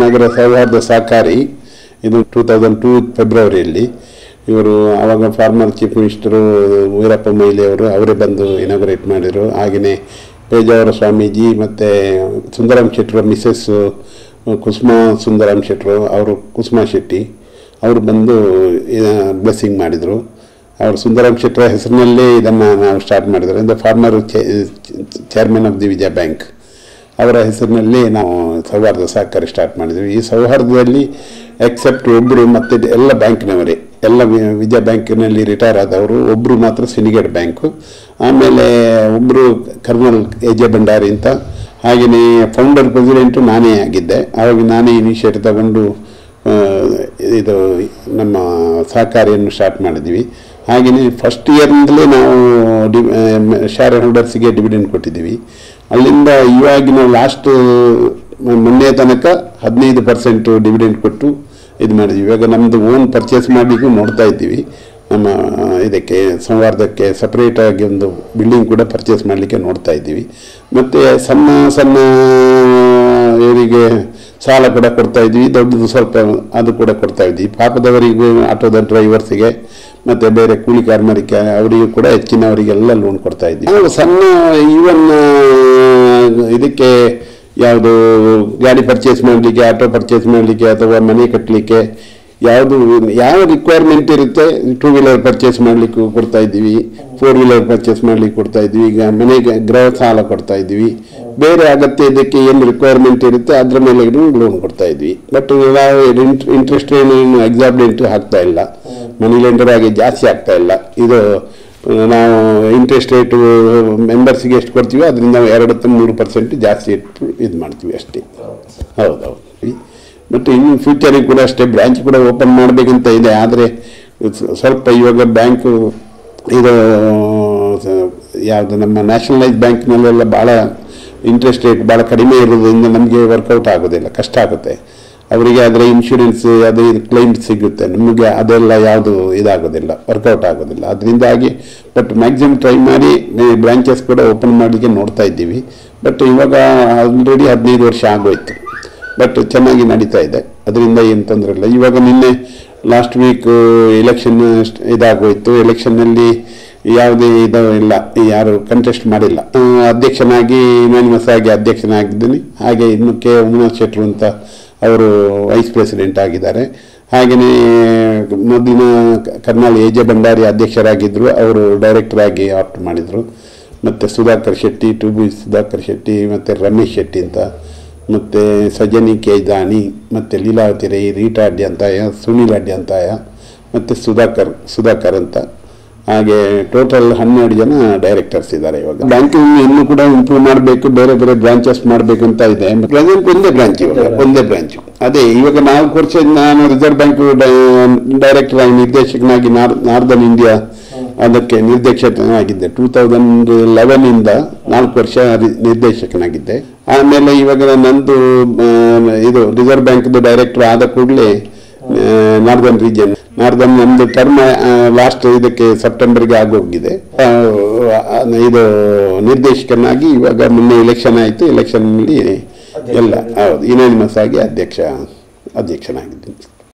ನಗರ ಸೌಹಾರ್ದ ಸಹಕಾರಿ ಇದು 2002 ಫೆಬ್ರವರಿಯಲ್ಲಿ ಇವರು ಆವಾಗ former chief minister Veerappa Moily ಅವರೇ ಬಂದು ಇನಾಗ್ರೇಟ್ ಮಾಡಿದರು. ಹಾಗೆಯೇ ಪೇಜಾವರ ಸ್ವಾಮೀಜಿ ಮತ್ತು ಸುಂದರಂ ಶೆಟ್ಟರು ಮಿಸಸ್ ಕುಸುಮಾ ಸುಂದರಂ ಶೆಟ್ಟರು ಅವರು ಕುಸುಮಾ ಶೆಟ್ಟಿ ಅವರು ಬಂದು ಬ್ಲೆಸ್ಸಿಂಗ್ ಮಾಡಿದರು. ಅವರು ಸುಂದರಂ ಶೆಟ್ಟರ ಹೆಸರಿನಲ್ಲೇ ಇದನ್ನು ನಾವು ಸ್ಟಾರ್ಟ್ ಮಾಡಿದ್ರು. ಅಂದರೆ former chairman of the Vijaya Bank ಅವರ ಹೆಸರಿನಲ್ಲಿ ನಾವು ಸೌಹಾರ್ದ ಸಹಕಾರಿ ಸ್ಟಾರ್ಟ್ ಮಾಡಿದ್ವಿ. ಈ ಸೌಹಾರ್ದದಲ್ಲಿ ಎಕ್ಸೆಪ್ಟ್ ಒಬ್ಬರು ಮತ್ತು ಎಲ್ಲ ಬ್ಯಾಂಕ್ನವರೇ, ಎಲ್ಲ ವಿಜಯ ಬ್ಯಾಂಕಿನಲ್ಲಿ ರಿಟೈರ್ ಆದವರು, ಒಬ್ಬರು ಮಾತ್ರ ಸಿಂಡಿಕೇಟ್ ಬ್ಯಾಂಕು, ಆಮೇಲೆ ಒಬ್ಬರು ಕರ್ನಲ್ ಎಜೆ ಭಂಡಾರಿ ಅಂತ. ಹಾಗೆಯೇ ಫೌಂಡರ್ ಪ್ರೆಸಿಡೆಂಟು ನಾನೇ ಆಗಿದ್ದೆ. ಆವಾಗ ನಾನೇ ಇನಿಷಿಯೇಟಿವ್ ತಗೊಂಡು ಇದು ನಮ್ಮ ಸಹಕಾರಿಯನ್ನು ಸ್ಟಾರ್ಟ್ ಮಾಡಿದ್ವಿ. ಹಾಗೆಯೇ ಫಸ್ಟ್ ಇಯರ್ನಿಂದಲೇ ನಾವು ಶೇರ್ ಹೋಲ್ಡರ್ಸಿಗೆ ಡಿವಿಡೆಂಡ್ ಕೊಟ್ಟಿದ್ದೀವಿ. ಅಲ್ಲಿಂದ ಇವಾಗಿನ ಲಾಸ್ಟ್ ಮೊನ್ನೆ ತನಕ 15% ಡಿವಿಡೆಂಡ್ ಕೊಟ್ಟು ಇದು ಮಾಡಿದ್ವಿ. ಇವಾಗ ನಮ್ಮದು ಓನ್ ಪರ್ಚೇಸ್ ಮಾಡಲಿಕ್ಕೂ ನೋಡ್ತಾ ಇದ್ದೀವಿ. ನಮ್ಮ ಇದಕ್ಕೆ ಸೌಹಾರ್ದಕ್ಕೆ ಸಪ್ರೇಟಾಗಿ ಒಂದು ಬಿಲ್ಡಿಂಗ್ ಕೂಡ ಪರ್ಚೇಸ್ ಮಾಡಲಿಕ್ಕೆ ನೋಡ್ತಾ ಇದ್ದೀವಿ. ಮತ್ತು ಸಣ್ಣ ಸಣ್ಣ ಇವರಿಗೆ ಸಾಲ ಕೂಡ ಕೊಡ್ತಾ ಇದ್ವಿ, ದೊಡ್ಡದು ಸ್ವಲ್ಪ ಅದು ಕೂಡ ಕೊಡ್ತಾ ಇದ್ವಿ. ಪಾಪದವರಿಗೂ, ಆಟೋದ ಡ್ರೈವರ್ಸಿಗೆ ಮತ್ತು ಬೇರೆ ಕೂಲಿ ಕಾರ್ಮಿಕ ಅವರಿಗೂ ಕೂಡ ಹೆಚ್ಚಿನವರಿಗೆಲ್ಲ ಲೋನ್ ಕೊಡ್ತಾ ಇದ್ವಿ. ನಾವು ಸಣ್ಣ ಈವನ್ ಇದಕ್ಕೆ ಯಾವುದು ಗಾಡಿ ಪರ್ಚೇಸ್ ಮಾಡಲಿಕ್ಕೆ, ಆಟೋ ಪರ್ಚೇಸ್ ಮಾಡಲಿಕ್ಕೆ ಅಥವಾ ಮನೆ ಕಟ್ಟಲಿಕ್ಕೆ ಯಾವ ರಿಕ್ವೈರ್ಮೆಂಟ್ ಇರುತ್ತೆ, 2 ವೀಲರ್ ಪರ್ಚೇಸ್ ಮಾಡಲಿಕ್ಕೂ ಕೊಡ್ತಾ ಇದ್ದೀವಿ, 4 ವೀಲರ್ ಪರ್ಚೇಸ್ ಮಾಡಲಿಕ್ಕೆ ಕೊಡ್ತಾ ಇದ್ವಿ. ಈಗ ಮನೆಗೆ ಗೃಹ ಸಾಲ ಕೊಡ್ತಾ ಇದ್ವಿ. ಬೇರೆ ಅಗತ್ಯ ಇದಕ್ಕೆ ಏನು ರಿಕ್ವೈರ್ಮೆಂಟ್ ಇರುತ್ತೆ ಅದರ ಮೇಲೆ ಲೋನ್ ಕೊಡ್ತಾ ಇದ್ವಿ. ಬಟ್ ನಾವು ಇಂಟ್ರೆಸ್ಟ್ ಏನು ಎಕ್ಸಾಬ್ಲೆಂಟ್ ಹಾಕ್ತಾ ಇಲ್ಲ, ಮನಿ ಲೆಂಡರ್ ಆಗಿ ಜಾಸ್ತಿ ಆಗ್ತಾ ಇಲ್ಲ. ಇದು ನಾವು ಇಂಟ್ರೆಸ್ಟ್ ರೇಟು ಮೆಂಬರ್ಸಿಗೆ ಎಷ್ಟು ಕೊಡ್ತೀವಿ ಅದರಿಂದ 2-3% ಜಾಸ್ತಿ ಇಟ್ಟು ಇದು ಮಾಡ್ತೀವಿ ಅಷ್ಟೇ. ಹೌದೌದು. ಮತ್ತು ಇನ್ನು ಫ್ಯೂಚರಿಗೆ ಕೂಡ ಅಷ್ಟೇ ಬ್ರ್ಯಾಂಚ್ ಕೂಡ ಓಪನ್ ಮಾಡಬೇಕಂತ ಇದೆ. ಆದರೆ ಸ್ವಲ್ಪ ಇವಾಗ ಬ್ಯಾಂಕು ಇದು ಯಾವುದು ನಮ್ಮ ನ್ಯಾಷನಲೈಸ್ ಬ್ಯಾಂಕ್ನಲ್ಲೆಲ್ಲ ಭಾಳ ಇಂಟ್ರೆಸ್ಟ್ ರೇಟ್ ಭಾಳ ಕಡಿಮೆ ಇರೋದ್ರಿಂದ ನಮಗೆ ವರ್ಕೌಟ್ ಆಗೋದಿಲ್ಲ, ಕಷ್ಟ ಆಗುತ್ತೆ ಅವರಿಗೆ. ಅದರ ಇನ್ಶೂರೆನ್ಸ್ ಅದು ಇದು ಕ್ಲೈಮ್ ಸಿಗುತ್ತೆ, ನಮಗೆ ಅದೆಲ್ಲ ಯಾವುದು ಇದಾಗೋದಿಲ್ಲ, ವರ್ಕೌಟ್ ಆಗೋದಿಲ್ಲ. ಅದರಿಂದಾಗಿ ಬಟ್ ಮ್ಯಾಕ್ಸಿಮಮ್ ಟ್ರೈ ಮಾಡಿ ಬ್ರಾಂಚಸ್ ಕೂಡ ಓಪನ್ ಮಾಡಲಿಕ್ಕೆ ನೋಡ್ತಾ ಇದ್ದೀವಿ. ಬಟ್ ಇವಾಗ ಆಲ್ರೆಡಿ 15 ವರ್ಷ ಆಗೋಯ್ತು, ಬಟ್ ಚೆನ್ನಾಗಿ ನಡೀತಾ ಇದೆ, ಅದರಿಂದ ಏನು ತೊಂದರೆ ಇಲ್ಲ. ಇವಾಗ ನಿನ್ನೆ ಲಾಸ್ಟ್ ವೀಕ್ ಎಲೆಕ್ಷನ್ ಇದಾಗೋಯ್ತು. ಎಲೆಕ್ಷನ್ನಲ್ಲಿ ಯಾವುದೇ ಇದು ಇಲ್ಲ, ಯಾರು ಕಂಟೆಸ್ಟ್ ಮಾಡಿಲ್ಲ. ಅಧ್ಯಕ್ಷನಾಗಿ ಯುನಾನಿಮಸ್ ಆಗಿ ಅಧ್ಯಕ್ಷನಾಗಿದ್ದೀನಿ. ಹಾಗೆ ಇನ್ನು ಕೆ ಉಮಾನಾಥ್ ಶೆಟ್ಟರು ಅಂತ ಅವರು ವೈಸ್ ಪ್ರೆಸಿಡೆಂಟ್ ಆಗಿದ್ದಾರೆ. ಹಾಗೆಯೇ ಮೊದಲಿನ ಕರ್ನಲ್ ಎಜೆ ಭಂಡಾರಿ ಅಧ್ಯಕ್ಷರಾಗಿದ್ದರು, ಅವರು ಡೈರೆಕ್ಟರ್ ಆಗಿ ಆಪ್ಟ್ ಮಾಡಿದರು. ಮತ್ತು ಸುಧಾಕರ್ ಶೆಟ್ಟಿ, ಸುಧಾಕರ್ ಶೆಟ್ಟಿ ಮತ್ತು ರಮೇಶ್ ಶೆಟ್ಟಿ ಅಂತ, ಮತ್ತು ಸಜನಿ ಕೇದಾನಿ, ಮತ್ತು ಲೀಲಾವತಿ ರೈ, ರೀಟಾ ಅಡ್ಯಂತಾಯ, ಸುನೀಲ್ ಅಡ್ಯಂತಾಯ ಮತ್ತು ಸುಧಾಕರ್ ಅಂತ. ಹಾಗೆ ಟೋಟಲ್ 12 ಜನ ಡೈರೆಕ್ಟರ್ಸ್ ಇದ್ದಾರೆ. ಇವಾಗ ಬ್ಯಾಂಕಿಂಗ್ ಇನ್ನೂ ಕೂಡ ಇಂಪ್ರೂವ್ ಮಾಡಬೇಕು, ಬೇರೆ ಬೇರೆ ಬ್ರಾಂಚಸ್ ಮಾಡಬೇಕಂತ ಇದೆ. ಪ್ರೆಸೆಂಟ್ ಒಂದೇ ಬ್ರಾಂಚ್, ಇವಾಗ ಒಂದೇ ಬ್ರಾಂಚು. ಅದೇ ಇವಾಗ 4 ವರ್ಷ ನಾನು ರಿಸರ್ವ್ ಬ್ಯಾಂಕ್ ಡೈರೆಕ್ಟರ್ ಆಗಿ ನಿರ್ದೇಶಕನಾಗಿ ನಾರ್ದನ್ ಇಂಡಿಯಾ ಅದಕ್ಕೆ ನಿರ್ದೇಶಕನಾಗಿದ್ದೆ. 2011 4 ವರ್ಷ ನಿರ್ದೇಶಕನಾಗಿದ್ದೆ. ಆಮೇಲೆ ಇವಾಗ ನಂದು ಇದು ರಿಸರ್ವ್ ಬ್ಯಾಂಕ್ದು ಡೈರೆಕ್ಟರ್ ಆದ ಕೂಡಲೇ ನಾರ್ದನ್ ರೀಜನ್, ನಾರ್ದನ್ ನಮ್ಮದು ಟರ್ಮ್ ಲಾಸ್ಟ್ ಇದಕ್ಕೆ ಸೆಪ್ಟೆಂಬರ್ಗೆ ಆಗೋಗಿದೆ. ಇದು ನಿರ್ದೇಶಕನಾಗಿ ಇವಾಗ ಮೊನ್ನೆ ಎಲೆಕ್ಷನ್ ಆಯಿತು. ಎಲೆಕ್ಷನ್ನಲ್ಲಿ ಎಲ್ಲ ಹೌದು ಯುನಾನಿಮಸ್ ಆಗಿ ಅಧ್ಯಕ್ಷನಾಗಿದ್ದೀನಿ.